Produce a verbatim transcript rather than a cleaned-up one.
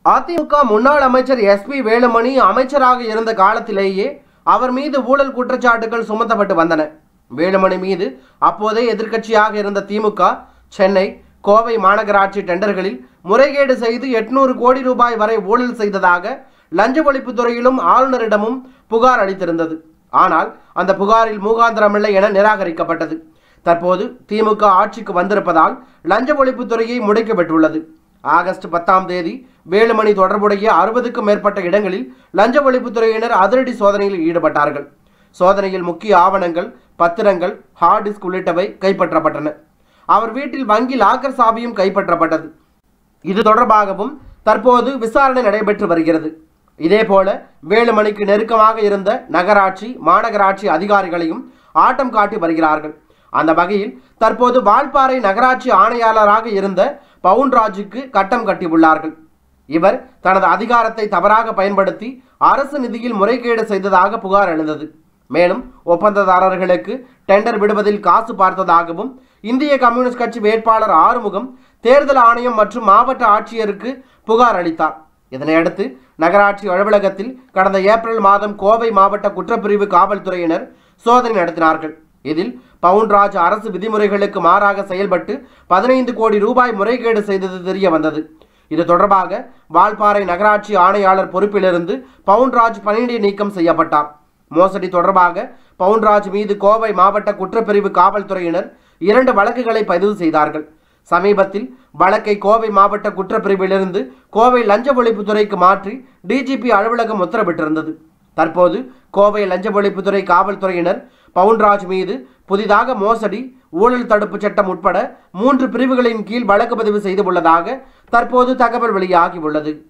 அதிமுக முன்னாள் அமைச்சர் S B Velumani அமைச்சராக இருந்த காலத்திலேயே அவர் மீது ஊழல் குற்றச்சாட்டுகள் சுமத்தப்பட்டு வந்தன. வேலுமணி மீது அப்போதே எதிர்க்கட்சியாக இருந்த திமுக சென்னை, கோவை மாநகராட்சி டெண்டர்களில் முறைகேடு செய்து எட்நூறு கோடி ரூபாய் வரை ஊழல் செய்ததாக லஞ்ச ஒழிப்புத்துறையிலும் ஆளுநரிடமும் புகார் அளித்திருந்தது. ஆனால் அந்த புகாரில் மூகாந்திரமில்லை என நிராகரிக்கப்பட்டது. தற்போது திமுக ஆட்சிக்கு வந்திருப்பதால் லஞ்ச ஒழிப்புத்துறையை முடக்கப்பட்டுள்ளது. ஆகஸ்ட் பத்தாம் தேதி வேலுமணி தொடர்புடைய அறுபதுக்கும் மேற்பட்ட இடங்களில் லஞ்ச ஒழிப்புத்துறையினர் அதிரடி சோதனையில் ஈடுபட்டார்கள். சோதனையில் முக்கிய ஆவணங்கள், பத்திரங்கள், ஹார்ட் டிஸ்க் உள்ளிட்டவை கைப்பற்றப்பட்டன. அவர் வீட்டில் வங்கி லாக்கர் சாவியும் கைப்பற்றப்பட்டது. இது தொடர்பாகவும் தற்போது விசாரணை நடைபெற்று வருகிறது. இதேபோல வேலுமணிக்கு நெருக்கமாக இருந்த நகராட்சி, மாநகராட்சி அதிகாரிகளையும் ஆட்டம் காட்டி வருகிறார்கள். அந்த வகையில் தற்போது வால்பாறை நகராட்சி ஆணையாளராக இருந்த பவுன்ராஜுக்கு கட்டம் கட்டியுள்ளார்கள். இவர் தனது அதிகாரத்தை தவறாக பயன்படுத்தி அரசு நிதியில் முறைகேடு செய்ததாக புகார் எழுந்தது. மேலும் ஒப்பந்ததாரர்களுக்கு டெண்டர் விடுவதில் காசு பார்த்ததாகவும் இந்திய கம்யூனிஸ்ட் கட்சி வேட்பாளர் ஆறுமுகம் தேர்தல் ஆணையம் மற்றும் மாவட்ட ஆட்சியருக்கு புகார் அளித்தார். இதனையடுத்து நகராட்சி அலுவலகத்தில் கடந்த ஏப்ரல் மாதம் கோவை மாவட்ட குற்றப்பிரிவு காவல்துறையினர் சோதனை நடத்தினார்கள். இதில் பவுன்ராஜ் அரசு விதிமுறைகளுக்கு மாறாக செயல்பட்டு பதினைந்து கோடி ரூபாய் முறைகேடு செய்தது தெரிய வந்தது. இது தொடர்பாக வால்பாறை நகராட்சி ஆணையாளர் பொறுப்பிலிருந்து பவுன்ராஜ் பணியிடை நீக்கம் செய்யப்பட்டார். மோசடி தொடர்பாக பவுன்ராஜ் மீது கோவை மாவட்ட குற்றப்பிரிவு காவல்துறையினர் இரண்டு வழக்குகளை பதிவு செய்தார்கள். சமீபத்தில் வழக்கை கோவை மாவட்ட குற்றப்பிரிவிலிருந்து கோவை லஞ்ச ஒழிப்புத்துறைக்கு மாற்றி டிஜிபி அலுவலகம் உத்தரவிட்டிருந்தது. தற்போது கோவை லஞ்ச ஒழிப்புத்துறை காவல்துறையினர் பவுன்ராஜ் மீது புதிதாக மோசடி, ஊழல் தடுப்பு சட்டம் உட்பட மூன்று பிரிவுகளின் கீழ் வழக்கு பதிவு செய்துள்ளதாக தற்போது தகவல் வெளியாகியுள்ளது.